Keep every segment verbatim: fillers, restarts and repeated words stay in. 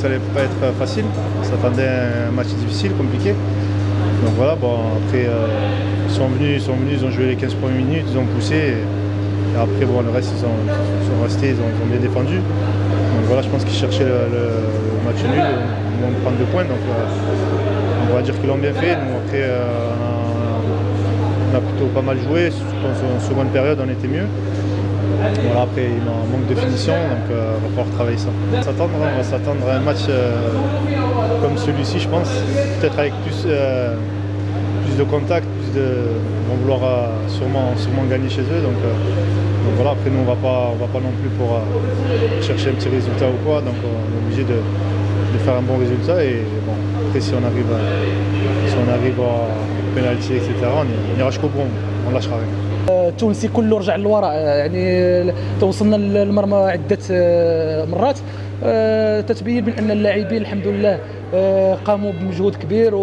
ça allait pas être facile. On s'attendait à un match difficile, compliqué. Donc voilà, bon, après, euh, ils sont venus, ils sont venus, ils ont joué les quinze premières minutes, ils ont poussé. Et, et après, bon, le reste, ils, ont, ils sont restés, ils ont, ils ont bien défendu. Donc voilà, je pense qu'ils cherchaient le, le, le match nul, ils vont prendre deux points. Donc euh, on va dire qu'ils l'ont bien fait. Nous, après, euh, on a plutôt pas mal joué. En seconde période, on était mieux. Voilà, après, il en manque de finition, donc il euh, va falloir travailler ça. On va s'attendre, on va s'attendre à un match euh, comme celui-ci, je pense, peut-être avec plus, euh, plus de contact, plus de, ils vont vouloir euh, sûrement, sûrement gagner chez eux. Donc, euh, donc voilà, après nous, on ne va pas non plus pour euh, chercher un petit résultat ou quoi, donc on est obligé de, de faire un bon résultat. Et bon, après, si on arrive, à, si on arrive à pénalty, et cetera, on ira jusqu'au bout, on ne lâchera rien. التونسي كله رجع للوراء، يعني توصلنا للمرمى عدة مرات، تتبين من أن اللاعبين الحمد لله قاموا بمجهود كبير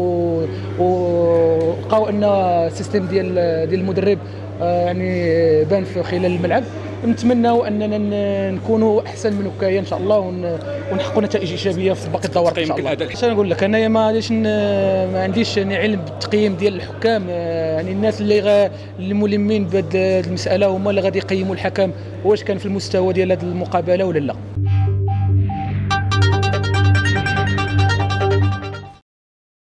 ولقاو أن السيستم ديال ديال المدرب يعني بان في خلال الملعب. نتمناو اننا نكونوا احسن من هكايا ان شاء الله ونحققوا نتائج ايجابيه في باقي الدورات ان شاء الله. اش نقول لك، انايا ما عنديش ما عنديش يعني علم بالتقييم ديال الحكام، يعني الناس اللي غا الملمين بهذه المساله هما اللي غادي يقيموا الحكم واش كان في المستوى ديال هذه المقابله ولا لا.